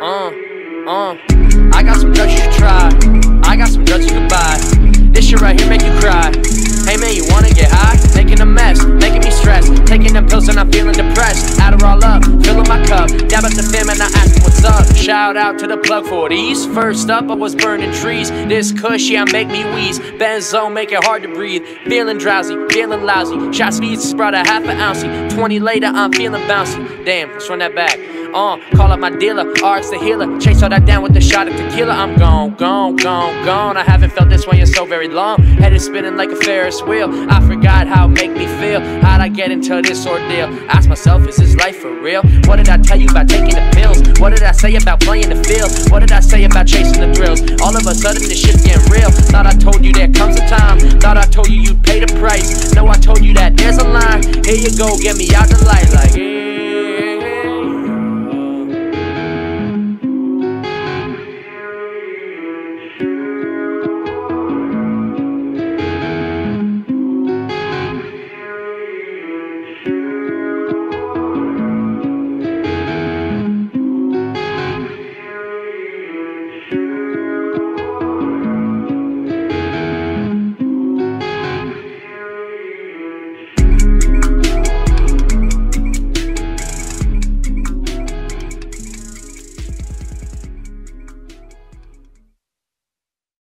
I got some drugs you can try. I got some drugs you can buy. This shit right here make you cry. Hey man, you wanna get high? Making a mess, making me stress. Taking them pills and I'm feeling depressed. Adderall up, filling my cup. Dab at the fam and I ask them what's up. Shout out to the plug for these. First up, I was burning trees. This kush, yeah, make me wheeze. Benzo, make it hard to breathe. Feeling drowsy, feeling lousy. Shot speeds brought a half an ounce. 20 later, I'm feeling bouncy. Damn, let's run that back. Call up my dealer, RX the healer. Chase all that down with a shot of tequila. I'm gone, gone, gone, gone. I haven't felt this way in so very long. Head is spinning like a Ferris wheel. I forgot how it make me feel. How'd I get into this ordeal? Ask myself, is this life for real? What did I tell you about taking the pills? What did I say about playing the field? What did I say about chasing the thrills? All of a sudden this shit's getting real. Thought I told you there comes a time. Thought I told you you'd pay the price. No, I told you that there's a line. Here you go, get me out the light like